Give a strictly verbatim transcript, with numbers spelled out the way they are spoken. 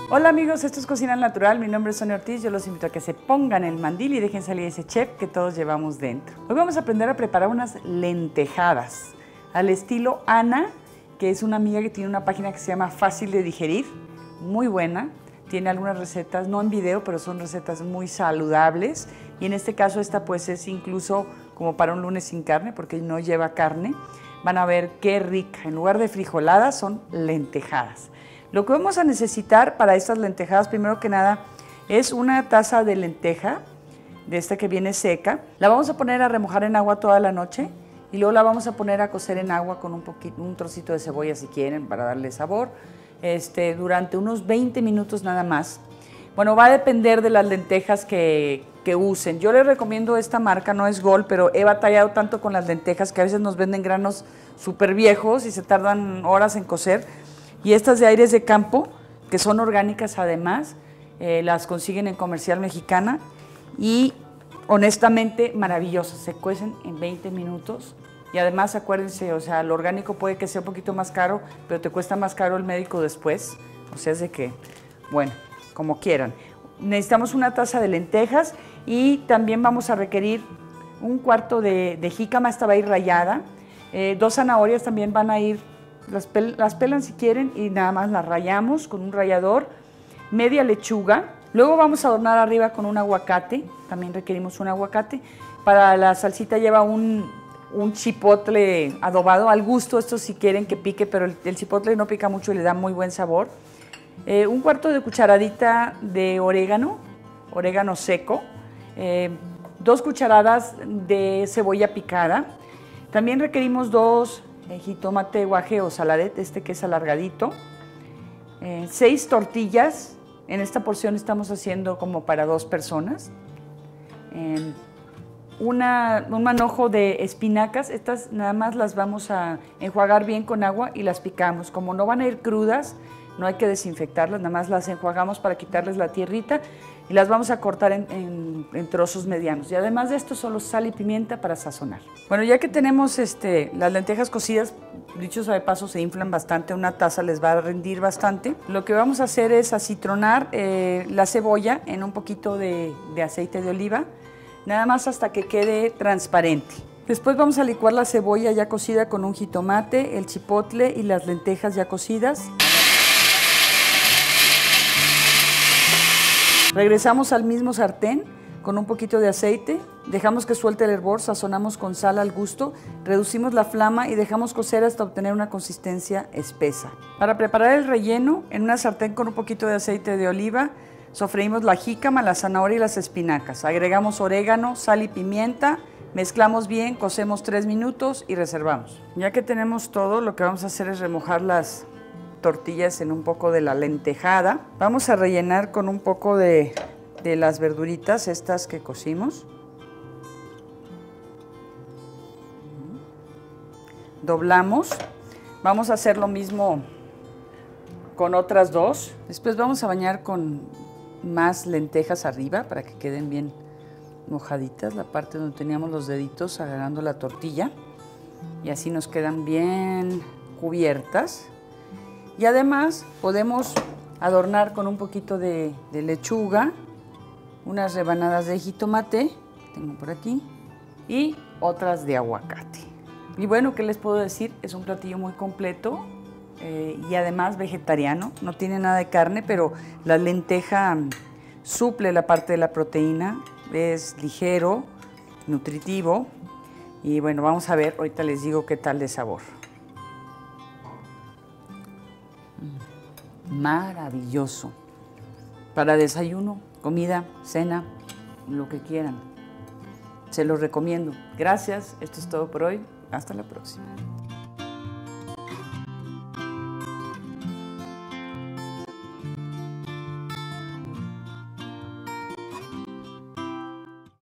Hola amigos, esto es Cocina Natural, mi nombre es Sonia Ortiz, yo los invito a que se pongan el mandil y dejen salir ese chef que todos llevamos dentro. Hoy vamos a aprender a preparar unas lentejadas al estilo Ana, que es una amiga que tiene una página que se llama Fácil de Digerir, muy buena, tiene algunas recetas, no en video, pero son recetas muy saludables y en este caso esta pues es incluso como para un lunes sin carne porque no lleva carne. Van a ver qué rica, en lugar de frijoladas son lentejadas. Lo que vamos a necesitar para estas lentejadas, primero que nada, es una taza de lenteja, de esta que viene seca. La vamos a poner a remojar en agua toda la noche y luego la vamos a poner a cocer en agua con un, poquito, un trocito de cebolla si quieren para darle sabor, este, durante unos veinte minutos nada más. Bueno, va a depender de las lentejas que, que usen. Yo les recomiendo esta marca, no es Gol, pero he batallado tanto con las lentejas que a veces nos venden granos súper viejos y se tardan horas en cocer. Y estas de Aires de Campo, que son orgánicas además, eh, las consiguen en Comercial Mexicana y honestamente maravillosas, se cuecen en veinte minutos y además acuérdense, o sea, lo orgánico puede que sea un poquito más caro, pero te cuesta más caro el médico después, o sea, es de que, bueno, como quieran. Necesitamos una taza de lentejas y también vamos a requerir un cuarto de, de jícama, esta va a ir rallada, eh, dos zanahorias también van a ir. Las, pel las pelan si quieren y nada más las rallamos con un rallador, media lechuga, luego vamos a adornar arriba con un aguacate, también requerimos un aguacate, para la salsita lleva un, un chipotle adobado, al gusto, esto si quieren que pique, pero el, el chipotle no pica mucho y le da muy buen sabor, eh, un cuarto de cucharadita de orégano, orégano seco, eh, dos cucharadas de cebolla picada, también requerimos dos el jitomate guaje o saladet, este que es alargadito, eh, seis tortillas, en esta porción estamos haciendo como para dos personas, eh, una, un manojo de espinacas, estas nada más las vamos a enjuagar bien con agua y las picamos, como no van a ir crudas, no hay que desinfectarlas, nada más las enjuagamos para quitarles la tierrita y las vamos a cortar en, en, en trozos medianos. Y además de esto, solo sal y pimienta para sazonar. Bueno, ya que tenemos este, las lentejas cocidas, dicho sea de paso, se inflan bastante, una taza les va a rendir bastante. Lo que vamos a hacer es acitronar eh, la cebolla en un poquito de, de aceite de oliva, nada más hasta que quede transparente. Después vamos a licuar la cebolla ya cocida con un jitomate, el chipotle y las lentejas ya cocidas. Regresamos al mismo sartén con un poquito de aceite, dejamos que suelte el hervor, sazonamos con sal al gusto, reducimos la flama y dejamos cocer hasta obtener una consistencia espesa. Para preparar el relleno, en una sartén con un poquito de aceite de oliva, sofreímos la jícama, la zanahoria y las espinacas. Agregamos orégano, sal y pimienta, mezclamos bien, cocemos tres minutos y reservamos. Ya que tenemos todo, lo que vamos a hacer es remojar las tortillas en un poco de la lentejada. Vamos a rellenar con un poco de, de las verduritas estas que cocimos. Doblamos. Vamos a hacer lo mismo con otras dos. Después vamos a bañar con más lentejas arriba para que queden bien mojaditas, la parte donde teníamos los deditos agarrando la tortilla y así nos quedan bien cubiertas. Y además podemos adornar con un poquito de, de lechuga, unas rebanadas de jitomate, tengo por aquí, y otras de aguacate. Y bueno, ¿qué les puedo decir? Es un platillo muy completo eh, y además vegetariano, no tiene nada de carne, pero la lenteja suple la parte de la proteína, es ligero, nutritivo y bueno, vamos a ver, ahorita les digo qué tal de sabor. Maravilloso. Para desayuno, comida, cena, lo que quieran. Se los recomiendo. Gracias, esto es todo por hoy. Hasta la próxima.